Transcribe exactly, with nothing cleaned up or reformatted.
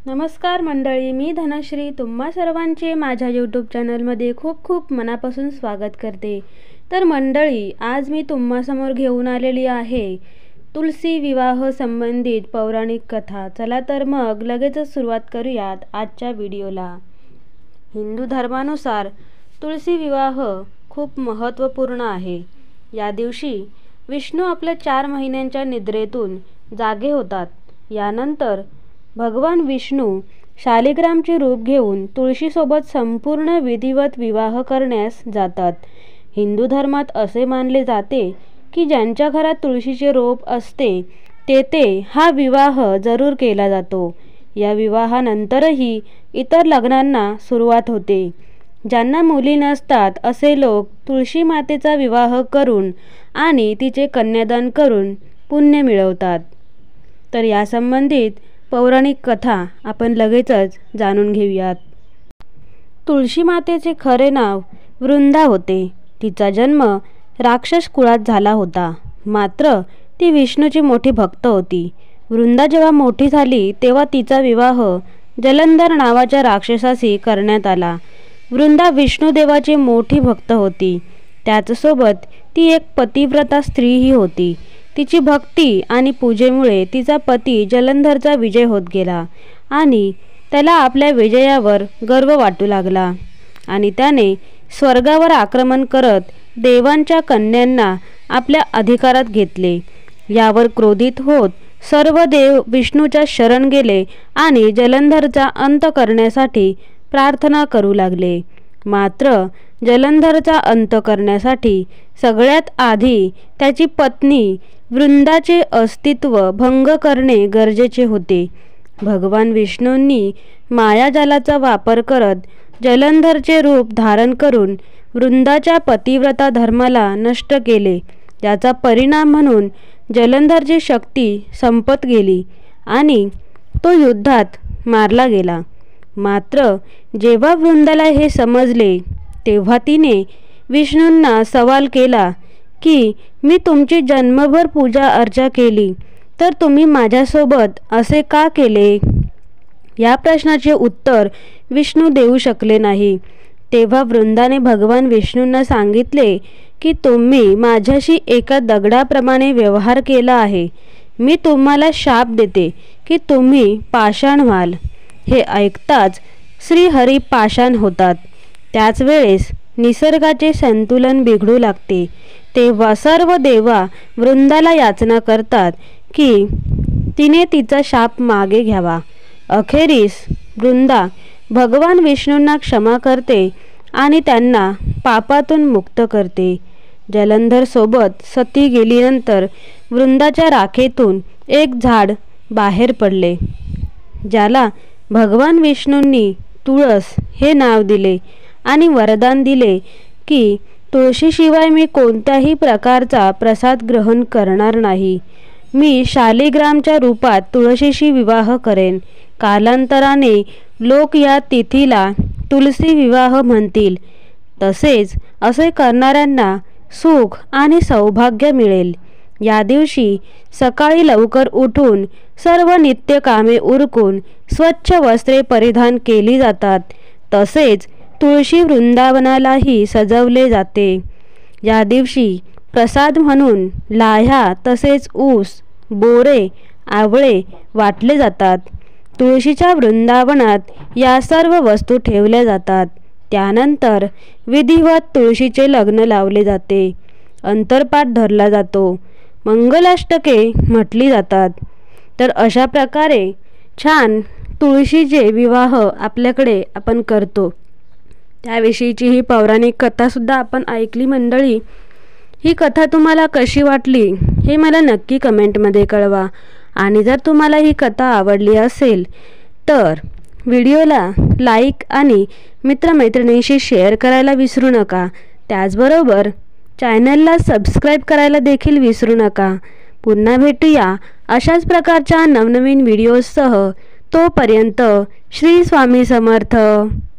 नमस्कार मंडळी, मी धनश्री तुम्हा सर्वांचे माझ्या यूट्यूब चॅनलमध्ये खूप खूप मनापासून स्वागत करते। तर मंडळी, आज मी तुम्हासमोर घेऊन आलेली आहे तुलसी विवाह संबंधित पौराणिक कथा। चला तर मग लगेचच सुरुवात करूयात आजच्या व्हिडिओला। हिंदू धर्मानुसार तुलसी विवाह खूप महत्त्वपूर्ण आहे। या दिवशी विष्णू आपल्या चार महिन्यांच्या निद्रेतून जागे होतात। यानंतर भगवान विष्णू शालिग्रामचे रूप घेऊन तुळशीसोबत संपूर्ण विधिवत विवाह करण्यास जातात। हिंदू धर्मात असे मानले जाते की ज्यांच्या घरात तुळशीचे रोप असते तेथे हा विवाह जरूर केला जातो। या विवाहानंतरही इतर लग्नांना सुरुवात होते। ज्यांना मुली नसतात असे लोक तुळशी मातेचा विवाह करून आणि तिचे कन्यादान करून पुण्य मिळवतात। तर या संबंधित पौराणिक कथा आपण लगेचच जाणून घेऊयात। तुळशी मातेचे खरे नाव वृंदा होते। तिचा जन्म राक्षस कुळात झाला होता, मात्र ती विष्णूची मोठी भक्त होती। वृंदा जेव्हा मोठी झाली तेव्हा तिचा विवाह जलंधर नावाच्या राक्षसाशी करण्यात आला। वृंदा विष्णुदेवाची मोठी भक्त होती, त्याचसोबत ती एक पतिव्रता स्त्रीही होती। तिची भक्ती आणि पूजेमुळे तिचा पती जलंधरचा विजय होत गेला आणि त्याला आपल्या विजयावर गर्व वाटू लागला आणि त्याने स्वर्गावर आक्रमण करत देवांच्या कन्यांना आपल्या अधिकारात घेतले। यावर क्रोधित होत सर्व देव विष्णूच्या शरण गेले आणि जलंधरचा अंत करण्यासाठी प्रार्थना करू लागले। मात्र जलंधरचा अंत करण्यासाठी सगळ्यात आधी त्याची पत्नी वृंदाचे अस्तित्व भंग करणे गरजेचे होते। भगवान विष्णूंनी मायाजालाचा वापर करत जलंधरचे रूप धारण करून वृंदाच्या पतिव्रता धर्माला नष्ट केले। याचा परिणाम म्हणून जलंधरची शक्ती संपत गेली आणि तो युद्धात मारला गेला। मात्र जेव्हा वृंदाला हे समजले तेव्हा तिने विष्णूंना सवाल केला की मी तुमची जन्मभर पूजा अर्चा केली तर तुम्ही माझ्यासोबत असे का केले? या प्रश्नाचे उत्तर विष्णू देऊ शकले नाही। तेव्हा वृंदाने भगवान विष्णूंना सांगितले की तुम्ही माझ्याशी एका दगडाप्रमाणे व्यवहार केला आहे। मी तुम्हाला शाप देते की तुम्ही पाषाण व्हाल। हे ऐकताच श्रीहरी पाषाण होतात। त्याच वेळेस निसर्गाचे संतुलन बिघडू लागते। तेव्हा सर्व देवा वृंदाला याचना करतात की तिने तिचा शाप मागे घ्यावा। अखेरीस वृंदा भगवान विष्णूंना क्षमा करते आणि त्यांना पापातून मुक्त करते। जलंधर सोबत सती गेल्यानंतर वृंदाच्या राखेतून एक झाड बाहेर पडले, ज्याला भगवान विष्णूंनी तुळस हे नाव दिले आणि वरदान दिले की तुळशीशिवाय मी कोणत्याही प्रकारचा प्रसाद ग्रहण करणार नाही। मी शालिग्रामच्या रूपात तुळशीशी विवाह करेन। कालांतराने लोक या तिथीला तुलसी विवाह म्हणतील। तसेच असे करणाऱ्यांना सुख आणि सौभाग्य मिळेल। या दिवशी सकाळी लवकर उठून सर्व नित्य कामे उरकून स्वच्छ वस्त्रे परिधान केली जातात। तसेच तुळशी वृंदावनालाही सजवले जाते। या दिवशी प्रसाद म्हणून लाह्या तसेच ऊस, बोरे, आवळे वाटले जातात। तुळशीच्या वृंदावनात या सर्व वस्तू ठेवल्या जातात। त्यानंतर विधिवत तुळशीचे लग्न लावले जाते, अंतरपाट धरला जातो, मंगलाष्टके म्हटली जातात। तर अशा प्रकारे छान तुळशीचे विवाह आपल्याकडे आपण करतो। त्याविषयीची ही पौराणिक कथासुद्धा आपण ऐकली मंडळी। ही कथा तुम्हाला कशी वाटली हे मला नक्की कमेंटमध्ये कळवा आणि जर तुम्हाला ही कथा आवडली असेल तर व्हिडिओला लाईक आणि मित्रमैत्रिणींशी शेअर करायला विसरू नका। त्याचबरोबर चॅनलला सबस्क्राईब करायला देखील विसरू नका। पुन्हा भेटूया अशाच प्रकारच्या नवनवीन व्हिडिओजसह। तोपर्यंत श्री स्वामी समर्थ।